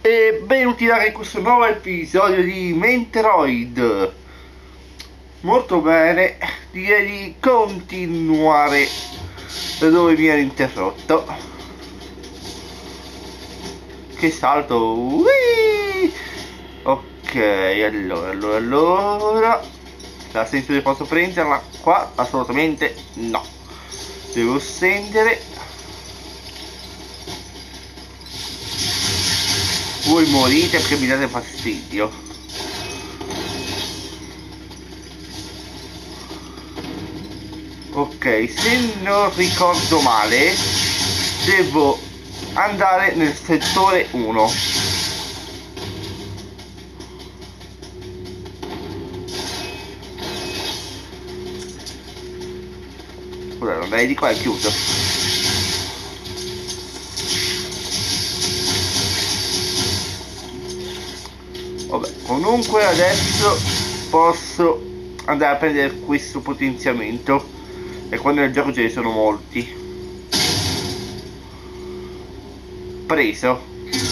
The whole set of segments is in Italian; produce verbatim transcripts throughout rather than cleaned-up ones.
E benvenuti anche in questo nuovo episodio di Metroid. Molto bene, direi di continuare da dove mi ero interrotto. Che salto! Uii! Ok, allora, allora, allora la senso che posso prenderla qua? Assolutamente no. Devo stendere. Voi morite perché mi date fastidio. Ok, se non ricordo male devo andare nel settore uno. Scusa, non andai di qua, è chiuso. Vabbè, comunque adesso posso andare a prendere questo potenziamento e quando nel gioco ce ne sono molti. Preso.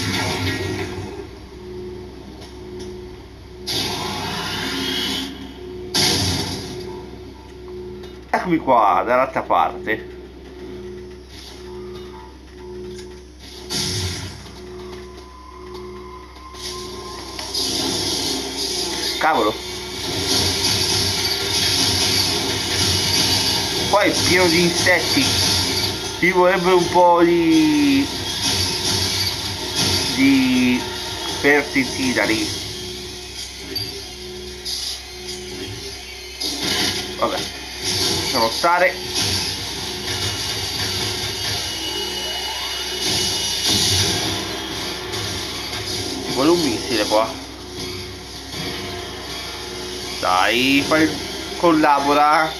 Eccomi qua dall'altra parte. Cavolo, qua è pieno di insetti. Ci vorrebbe un po' di di pesticida lì. Vabbè, lasciamo stare. Ci vuole un missile qua. Dai, fai, collabora.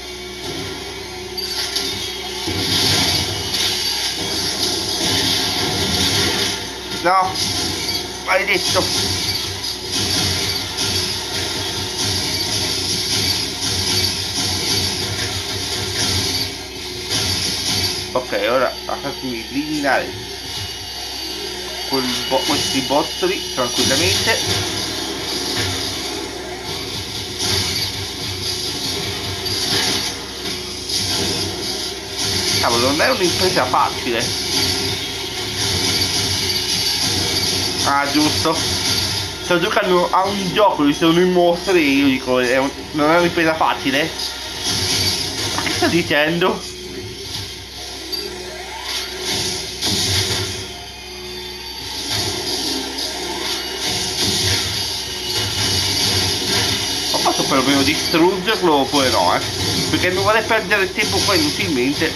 No, maledetto. Ok, ora lasciatemi eliminare quel bo questi bottoli tranquillamente. Cavolo, non è un'impresa facile. Ah, giusto. Sto giocando a un gioco dove sono in mostre e io dico, è un, non è un'impresa facile? Ma che sto dicendo? Ma posso perlomeno distruggerlo oppure no, eh? Perché non vorrei perdere tempo qua inutilmente.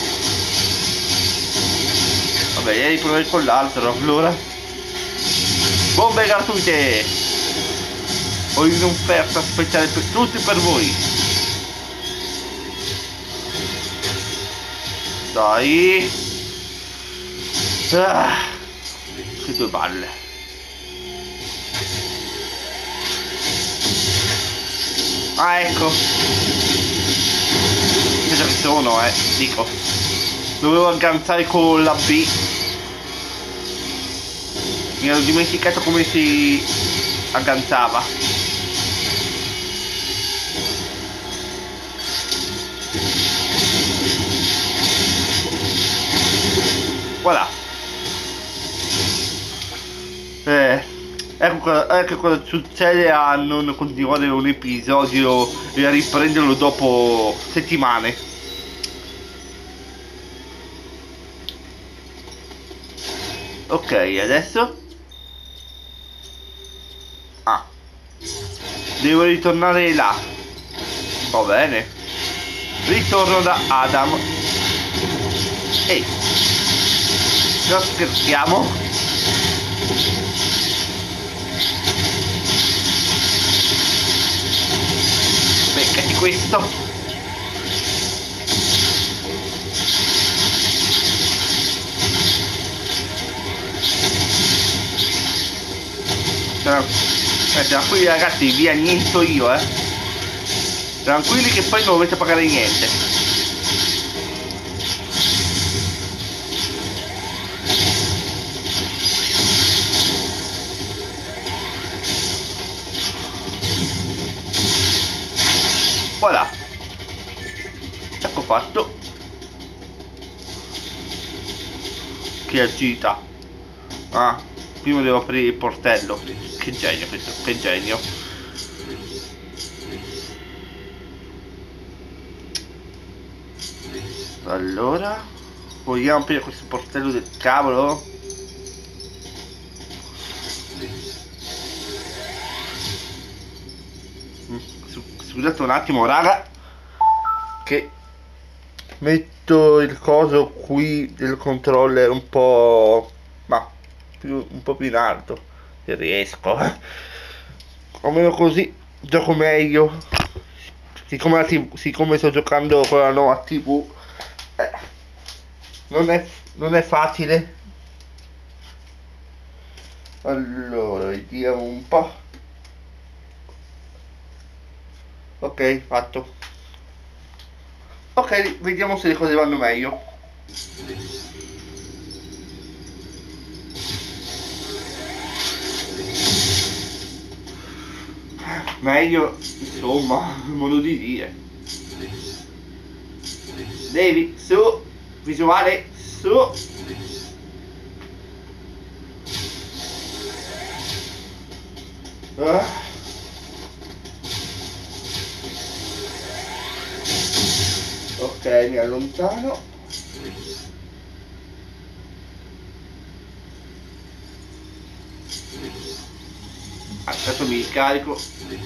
Vabbè, direi di provare con l'altro, allora. Bombe gratuite! Ho in un'offerta speciale per tutti per voi. Dai! Ah, che due balle. Ah, ecco. Che già ci sono, eh, dico. Dovevo agganciare con la B. Mi ero dimenticato come si agganciava. Voilà. Eh, ecco, ecco cosa succede a non continuare un episodio e a riprenderlo dopo settimane. Ok, adesso ah, devo ritornare là. Va bene. Ritorno da Adam. Ehi, non scherziamo. Beccati questo. Eh, tranquilli ragazzi, vi anniento io, eh. Tranquilli che poi non dovete pagare niente. che agita. Ah, prima devo aprire il portello. Che genio questo, che genio. Allora, vogliamo aprire questo portello del cavolo? Scusate un attimo raga, che metto il coso qui del controller un po', ma più, un po' più in alto, se riesco. Almeno così gioco meglio. Siccome, la tivù, siccome sto giocando con la nuova tivù, eh, non è, non è facile. Allora, vediamo un po'. Ok, fatto. Ok, vediamo se le cose vanno meglio. Meglio, insomma, modo di dire. Devi, su, visuale, su. Ah. Ok, mi allontano. Aspetta, mi ricarico.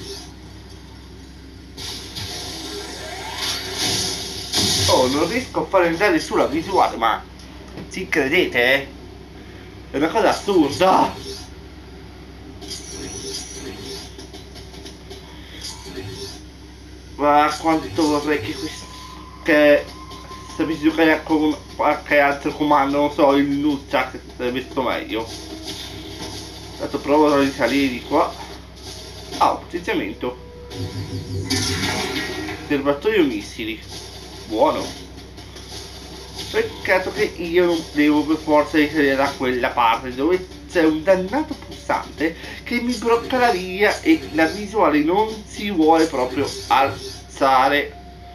Oh, non riesco a fare andare sulla visuale, ma ci credete, eh? È una cosa assurda. Ma quanto vorrei che questo, che sapessi giocare con qualche altro comando, non so, il Nunchuck sarebbe stato meglio. Adesso provo a risalire di qua. Ah, potenziamento. Serbatoio missili. Buono. Peccato che io non devo per forza risalire da quella parte dove c'è un dannato pulsante che mi blocca la via e la visuale non si vuole proprio alzare.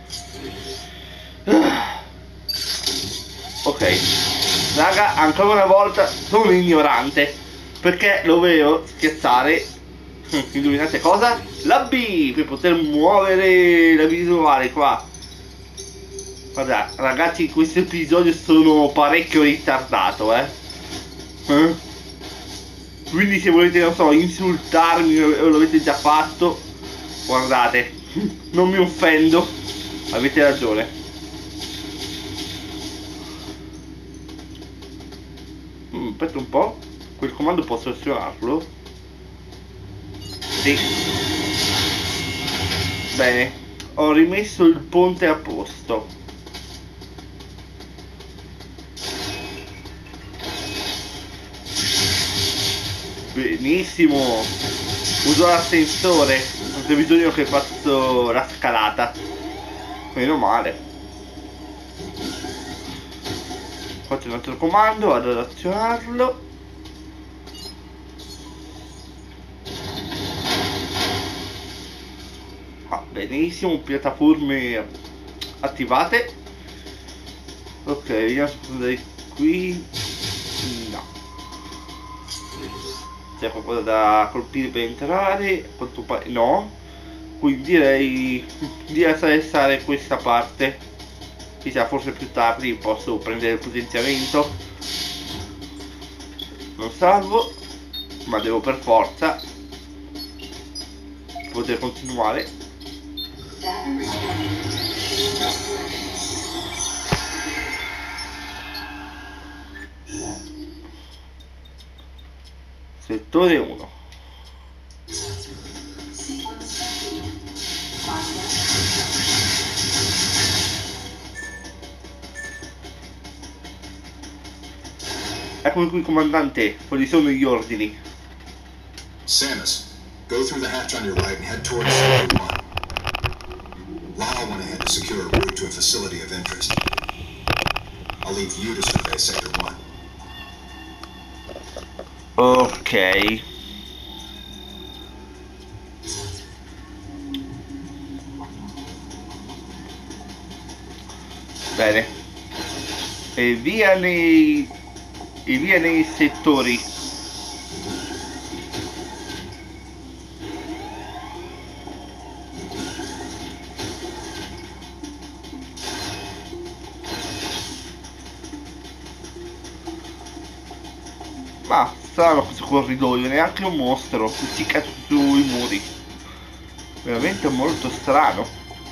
Ok, raga, ancora una volta sono ignorante perché lo vedo scherzare. Indovinate cosa? La B per poter muovere la visuale qua. Guarda, ragazzi, in questo episodio sono parecchio ritardato, eh. eh? Quindi se volete, non so, insultarmi o l'avete già fatto, guardate, non mi offendo, avete ragione. Mm, aspetta un po', quel comando posso azionarlo? Sì. Bene, ho rimesso il ponte a posto. Benissimo, uso l'ascensore, non c'è bisogno che faccio la scalata, meno male. Faccio un altro comando, vado ad azionarlo. Ah, benissimo, piattaforme attivate. Ok, vediamo se posso andare qui. No. C'è qualcosa da colpire per entrare? Quanto pare no. Quindi direi di attraversare questa parte. Chissà, forse più tardi posso prendere il potenziamento. Non salvo, ma devo per forza poter continuare. Settore uno. Eccomi qui, comandante, quali sono gli ordini? Samus, go through the hatch on your right and head towards Sector one. Lyle went ahead to secure a route to a facility of interest. I'll leave you to survey Sector one. Ok. Bene. E via nei e via nei settori. Ma strano questo corridoio, neanche un mostro impiccato sui muri. Veramente molto strano.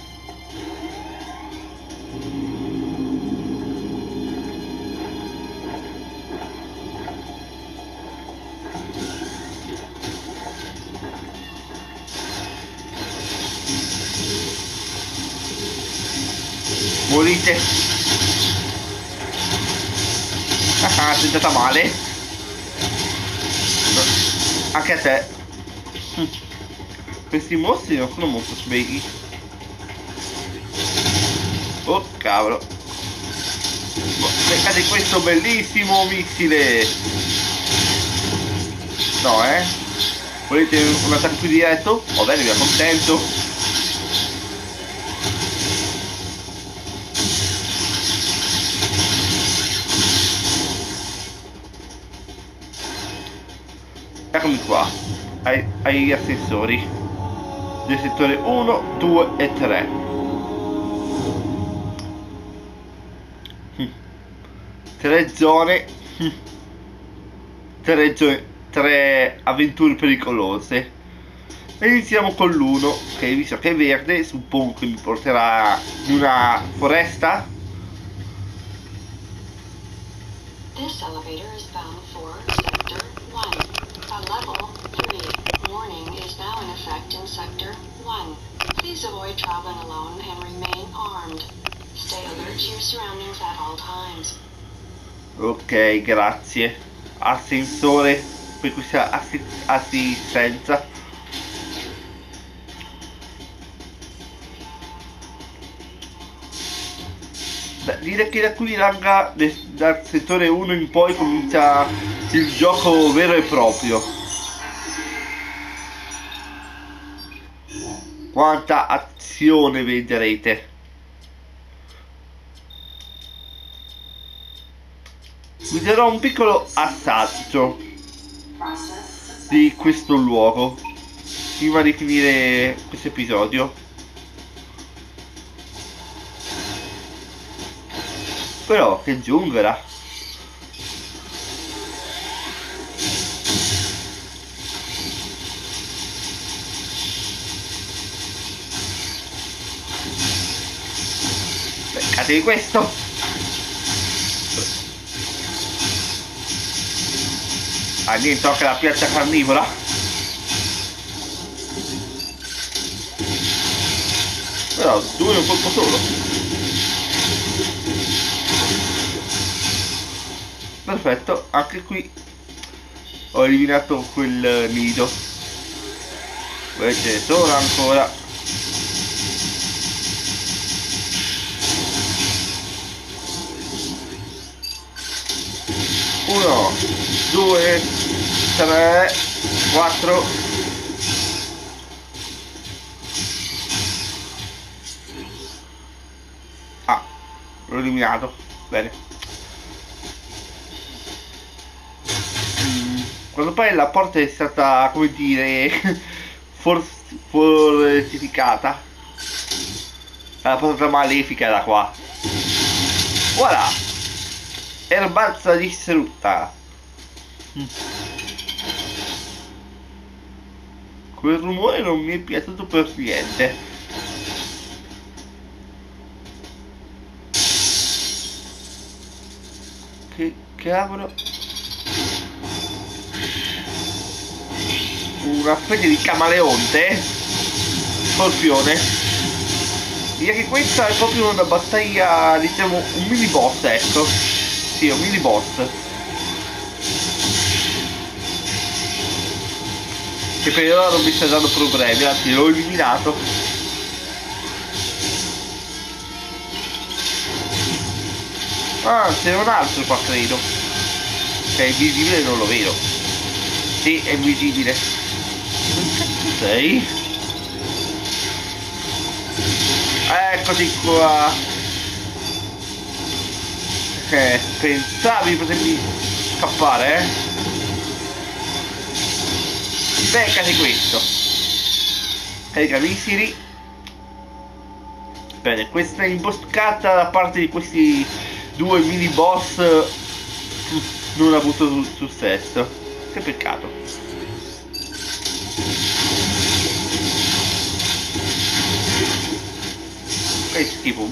Morite. Ah, sei andata male. Anche a te. Hm. Questi mostri non sono molto svegli. Oh cavolo. Beccate questo bellissimo missile. No, eh? Volete un attacco più diretto? Va bene, vi accontento. Eccomi qua, ai, ai assessori del settore uno, due e tre. Hm. Tre zone, hm. tre zone, tre avventure pericolose. E iniziamo con l'uno, che visto che è verde, suppongo che mi porterà in una foresta. This elevator is bound for sector one. A level three warning is now in effect in sector one. Please avoid traveling alone and remain armed. Stay alert to your surroundings at all times. Ok, grazie. Ascensore per questa assi assistenza. Beh, direi che da qui raga, dal settore uno in poi comincia il gioco vero e proprio. Quanta azione vedrete. Vi darò un piccolo assaggio di questo luogo prima di finire questo episodio. Però che giungla. Beccatevi questo. Ah niente, tocca la piazza carnivora. Però due un colpo solo. Perfetto, anche qui ho eliminato quel nido. Poi ce ne sono ancora. Uno, due, tre, quattro. Ah, l'ho eliminato. Bene. Quando poi la porta è stata, come dire, for fortificata, la porta malefica da qua. Voilà! Erbazza distrutta. Quel rumore non mi è piaciuto per niente. Che cavolo. Una specie di camaleonte, scorpione. Direi che questa è proprio una battaglia, diciamo un mini boss, ecco. Sì, un mini boss. Che per ora non mi sta dando problemi, anzi l'ho eliminato. Ah, c'è un altro qua credo. Che è invisibile, non lo vedo. Sì, è invisibile. Sei? Eccoti qua. Eh, pensavi potevi scappare, eh. Beccati questo. Carica missili. Bene, questa imboscata da parte di questi due mini boss non ha avuto su successo. Che peccato. Che schifo.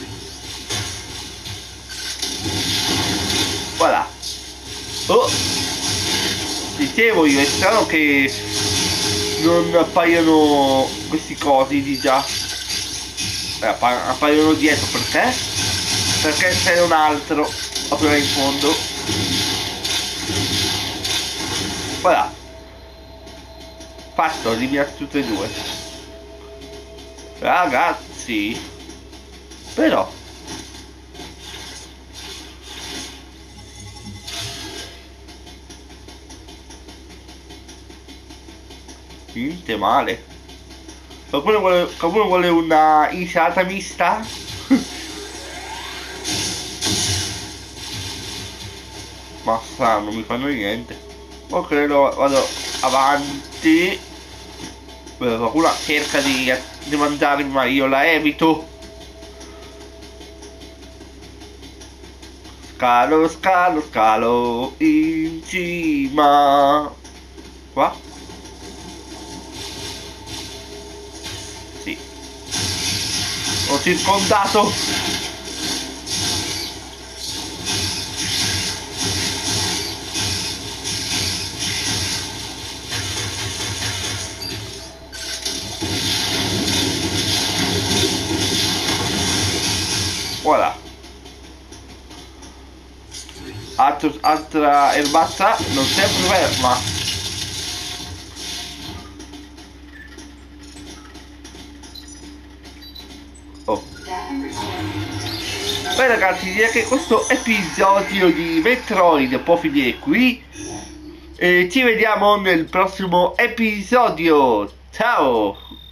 Voilà. Oh, dicevo io, è strano che non appaiono questi cosi di già. Eh, appa appaiono dietro, perché? Perché c'è un altro proprio là in fondo. Voilà. Fatto, eliminati tutte e due. Ragazzi. Però niente male. Qualcuno vuole, qualcuno vuole una insalata mista? Ma sa, non mi fanno niente. Ok, lo vado avanti. Beh, qualcuno cerca di, di mandarmi, ma io la evito. Scalo, scalo, scalo in cima. Qua? Sì. Ho circondato. Voilà. Altro, altra erbazza, non sempre ferma. Oh. Beh ragazzi, direi che questo episodio di Metroid può finire qui. E ci vediamo nel prossimo episodio. Ciao!